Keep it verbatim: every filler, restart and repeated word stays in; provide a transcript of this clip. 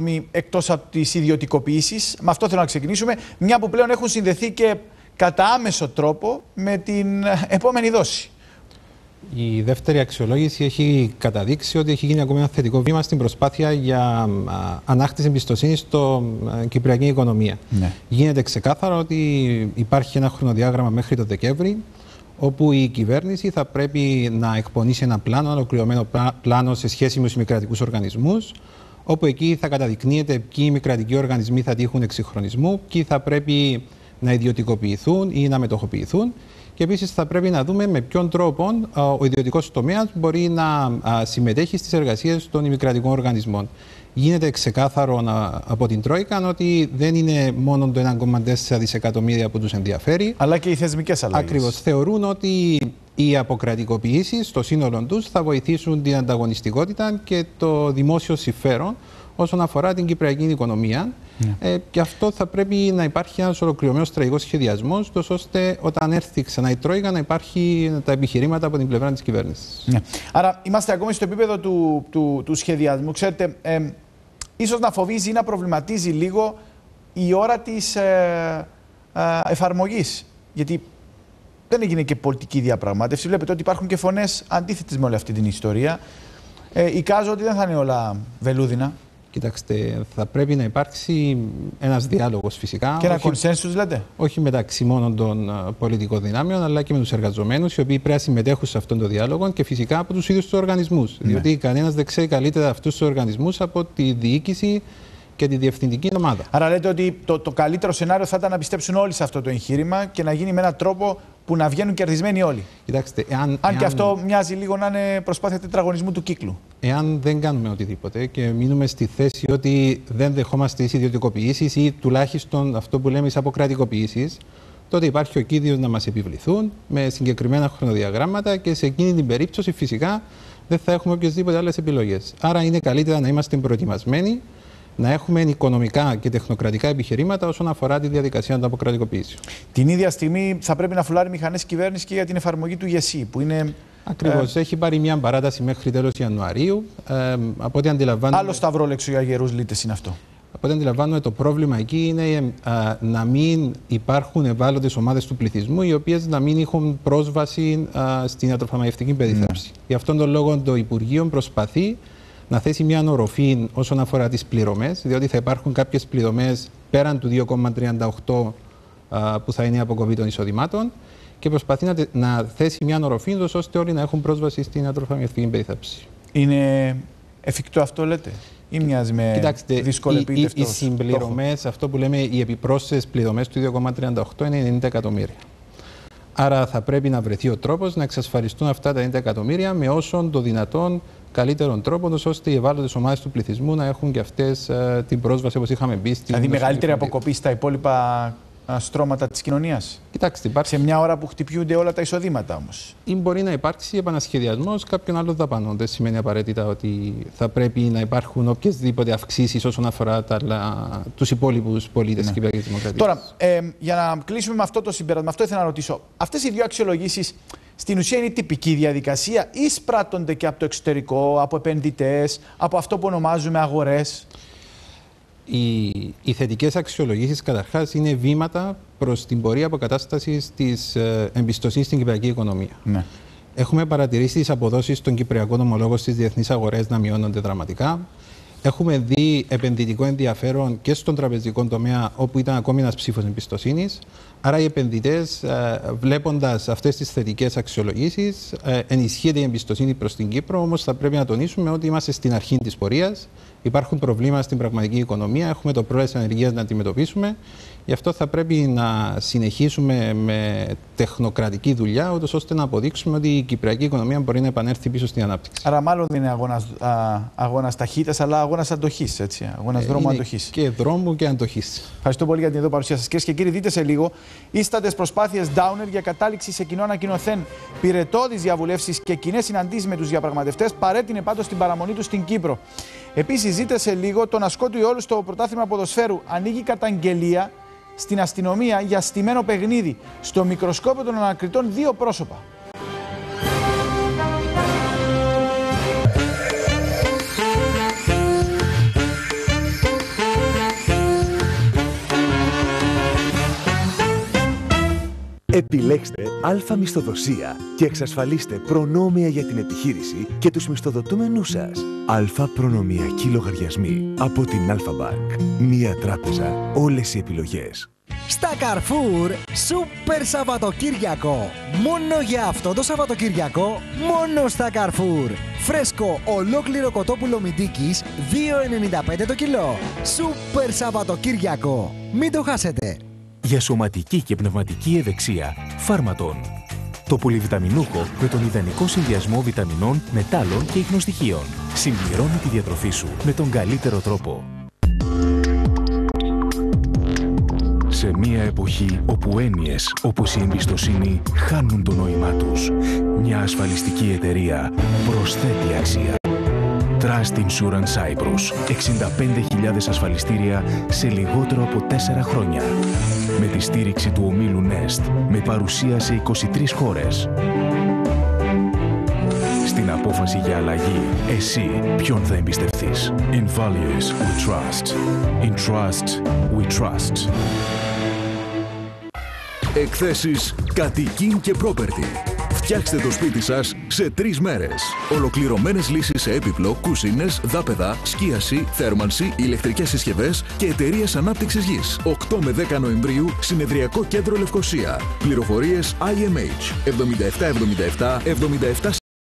εκτός από τις ιδιωτικοποιήσεις. Με αυτό θέλω να ξεκινήσουμε, μια που πλέον έχουν συνδεθεί και κατά άμεσο τρόπο με την επόμενη δόση. Η δεύτερη αξιολόγηση έχει καταδείξει ότι έχει γίνει ακόμα ένα θετικό βήμα στην προσπάθεια για ανάκτηση εμπιστοσύνη στο κυπριακή οικονομία. Ναι. Γίνεται ξεκάθαρο ότι υπάρχει ένα χρονοδιάγραμμα μέχρι το Δεκέμβρη, όπου η κυβέρνηση θα πρέπει να εκπονήσει ένα πλάνο, ένα ολοκληρωμένο πλάνο σε σχέση με τους ημικρατικούς οργανισμούς, όπου εκεί θα καταδεικνύεται ποιοι ημικρατικοί οργανισμοί θα τύχουν εξυγχρονισμού, ποιοι θα πρέπει να ιδιωτικοποιηθούν ή να μετοχοποιηθούν. Και επίσης θα πρέπει να δούμε με ποιον τρόπο ο ιδιωτικός τομέας μπορεί να συμμετέχει στις εργασίες των ημικρατικών οργανισμών. Γίνεται ξεκάθαρο από την Τρόικα ότι δεν είναι μόνο το ένα κόμμα τέσσερα δισεκατομμύρια που τους ενδιαφέρει, αλλά και οι θεσμικές αλλαγές. Ακριβώς. Θεωρούν ότι οι αποκρατικοποιήσεις στο σύνολο τους θα βοηθήσουν την ανταγωνιστικότητα και το δημόσιο συμφέρον όσον αφορά την κυπριακή οικονομία. Ναι. Ε, και αυτό θα πρέπει να υπάρχει ένας ολοκληρωμένος στρατηγικός σχεδιασμός, ώστε όταν έρθει ξανά η Τρόικα να υπάρχει τα επιχειρήματα από την πλευρά της κυβέρνησης. Ναι. Άρα είμαστε ακόμη στο επίπεδο του, του, του σχεδιασμού. Ξέρετε, ε, ίσως να φοβίζει ή να προβληματίζει λίγο η ώρα της ε, ε, εφαρμογής. Γιατί δεν έγινε και πολιτική διαπραγμάτευση. Βλέπετε ότι υπάρχουν και φωνές αντίθετες με όλη αυτή την ιστορία. Ε, εικάζω ότι δεν θα είναι όλα βελούδινα. Κοιτάξτε, θα πρέπει να υπάρξει ένας διάλογος φυσικά. Και ένα κονσένσους, λέτε. Όχι μεταξύ μόνο των πολιτικών δυνάμεων, αλλά και με τους εργαζομένους, οι οποίοι πρέπει να συμμετέχουν σε αυτόν τον διάλογο και φυσικά από τους ίδιους τους οργανισμούς. Ναι. Διότι κανένας δεν ξέρει καλύτερα αυτούς τους οργανισμούς από τη διοίκηση και τη διευθυντική ομάδα. Άρα λέτε ότι το, το καλύτερο σενάριο θα ήταν να πιστέψουν όλοι σε αυτό το εγχείρημα και να γίνει με έναν τρόπο που να βγαίνουν κερδισμένοι όλοι. Κοιτάξτε, εάν, Αν εάν... και αυτό μοιάζει λίγο να είναι προσπάθεια τετραγωνισμού του κύκλου. Εάν δεν κάνουμε οτιδήποτε και μείνουμε στη θέση ότι δεν δεχόμαστε τις ιδιωτικοποιήσεις ή τουλάχιστον αυτό που λέμε τις αποκρατικοποιήσεις, τότε υπάρχει ο κίνδυνος να μας επιβληθούν με συγκεκριμένα χρονοδιαγράμματα και σε εκείνη την περίπτωση φυσικά δεν θα έχουμε οποιασδήποτε άλλες επιλογές. Άρα είναι καλύτερα να είμαστε προετοιμασμένοι, να έχουμε οικονομικά και τεχνοκρατικά επιχειρήματα όσον αφορά τη διαδικασία των αποκρατικοποιήσεων. Την ίδια στιγμή θα πρέπει να φουλάρει μηχανές κυβέρνηση και για την εφαρμογή του ΓΕΣΥ, που είναι. Ακριβώς. Ε... Έχει πάρει μια παράταση μέχρι τέλος Ιανουαρίου. Ε, από ό,τι αντιλαμβάνομαι. Άλλο σταυρόλεξο για γερούς λύτες είναι αυτό. Από ό,τι αντιλαμβάνομαι, το πρόβλημα εκεί είναι α, να μην υπάρχουν ευάλωτες ομάδες του πληθυσμού, οι οποίες να μην έχουν πρόσβαση α, στην ιατροφαρμακευτική περίθαλψη. Mm. Γι' αυτόν τον λόγο το Υπουργείο προσπαθεί να θέσει μια οροφή όσον αφορά τις πληρωμές, διότι θα υπάρχουν κάποιες πληρωμές πέραν του δύο κόμμα τριάντα οκτώ α, που θα είναι η αποκοπή των εισοδημάτων και προσπαθεί να, να θέσει μια οροφή ώστε όλοι να έχουν πρόσβαση στην ιατροφαρμακευτική περίθαλψη. Είναι εφικτό αυτό, λέτε, ή μοιάζει με Κοιτάξτε, δύσκολο επίτευκτο? Οι, οι συμπληρωμές, αυτό που λέμε οι επιπρόσθετες πληρωμές του δύο κόμμα τριάντα οκτώ είναι ενενήντα εκατομμύρια. Άρα θα πρέπει να βρεθεί ο τρόπος να εξασφαλιστούν αυτά τα ενενήντα εκατομμύρια με όσον το δυνατόν καλύτερον τρόπο, ώστε οι ευάλωτες ομάδες του πληθυσμού να έχουν και αυτές uh, την πρόσβαση όπως είχαμε μπει στην. Δηλαδή, μεγαλύτερη αποκοπή στα υπόλοιπα uh, στρώματα της κοινωνίας. Κοιτάξτε, υπάρχει. Σε μια ώρα που χτυπιούνται όλα τα εισοδήματα όμως. Ή μπορεί να υπάρξει επανασχεδιασμός κάποιων άλλων δαπανών. Δεν σημαίνει απαραίτητα ότι θα πρέπει να υπάρχουν οποιασδήποτε αυξήσεις όσον αφορά τους υπόλοιπους πολίτες της Κυπριακής Δημοκρατίας. Τώρα, ε, για να κλείσουμε με αυτό το συμπέρασμα, αυτό ήθελα να ρωτήσω. Αυτές οι δύο αξιολογήσεις στην ουσία είναι η τυπική διαδικασία ή σπράττονται και από το εξωτερικό, από επενδυτές, από αυτό που ονομάζουμε αγορές? Οι, οι θετικές αξιολογήσεις καταρχάς είναι βήματα προς την πορεία αποκατάστασης της ε, εμπιστοσύνης στην κυπριακή οικονομία. Ναι. Έχουμε παρατηρήσει τις αποδόσεις των κυπριακών ομολόγων στις διεθνείς αγορές να μειώνονται δραματικά. Έχουμε δει επενδυτικό ενδιαφέρον και στον τραπεζικό τομέα, όπου ήταν ακόμη ένας ψήφος εμπιστοσύνης. Άρα, οι επενδυτές, βλέποντας αυτές τις θετικές αξιολογήσεις, ενισχύεται η εμπιστοσύνη προς την Κύπρο. Όμως, θα πρέπει να τονίσουμε ότι είμαστε στην αρχή της πορείας. Υπάρχουν προβλήματα στην πραγματική οικονομία. Έχουμε το πρόβλημα της ανεργίας να αντιμετωπίσουμε. Γι' αυτό θα πρέπει να συνεχίσουμε με τεχνοκρατική δουλειά, ώστε να αποδείξουμε ότι η κυπριακή οικονομία μπορεί να επανέλθει πίσω στην ανάπτυξη. Άρα, μάλλον δεν είναι αγώνας, αγώνας ταχύτητας, αλλά αγώνας αντοχής. Έτσι, αγώνας ε, δρόμου αντοχής. Και δρόμου και αντοχής. Ευχαριστώ πολύ για την εδώ παρουσία σας. Κυρίες και κύριοι, δείτε σε λίγο ίστατες προσπάθειες Downer για κατάληξη σε κοινό ανακοινωθέν. Πυρετώδεις διαβουλεύσεις και κοινές συναντήσεις με τους διαπραγματευτές παρέτεινε πάντως την παραμονή του στην Κύπρο. Επίσης, δείτε σε λίγο τον ασκό του Ιόλου στο πρωτάθλημα ποδοσφαίρου. Ανοίγει καταγγελία στην αστυνομία για στημένο παιχνίδι. Στο μικροσκόπιο των ανακριτών δύο πρόσωπα. Επιλέξτε Α Μισθοδοσία και εξασφαλίστε προνόμια για την επιχείρηση και τους μισθοδοτούμενούς σας. Α Προνομιακοί λογαριασμοί από την Αλφα-Bank. Μία τράπεζα, όλες οι επιλογές. Στα Carrefour, Σούπερ Σαββατοκύριακο. Μόνο για αυτό το Σαββατοκύριακο, μόνο στα Carrefour. Φρέσκο ολόκληρο κοτόπουλο μυντίκης, δύο ενενήντα πέντε το κιλό. Σούπερ Σαββατοκύριακο. Μην το χάσετε. Για σωματική και πνευματική ευεξία, Φάρματον. Το πολυβιταμινούχο με τον ιδανικό συνδυασμό βιταμινών, μετάλλων και ιχνοστοιχείων. Συμπληρώνει τη διατροφή σου με τον καλύτερο τρόπο. Σε μια εποχή όπου έννοιες όπως η εμπιστοσύνη χάνουν το νόημά τους, μια ασφαλιστική εταιρεία προσθέτει αξία. Trust Insurance Cyprus. εξήντα πέντε χιλιάδες ασφαλιστήρια σε λιγότερο από τέσσερα χρόνια. Με τη στήριξη του ομίλου Nest, με παρουσία σε είκοσι τρεις χώρες. Στην απόφαση για αλλαγή, εσύ ποιον θα εμπιστευτείς? In values we trust. In trust we trust. Εκθέσεις κατοικίν και property. Φτιάξτε το σπίτι σας σε τρεις μέρες. Ολοκληρωμένες λύσεις σε έπιπλο, κουσίνες, δάπεδα, σκίαση, θέρμανση, ηλεκτρικές συσκευές και εταιρείες ανάπτυξης γης. οκτώ με δέκα Νοεμβρίου, Συνεδριακό Κέντρο Λευκοσία. Πληροφορίες άι εμ έιτς εβδομήντα επτά εβδομήντα επτά εβδομήντα επτά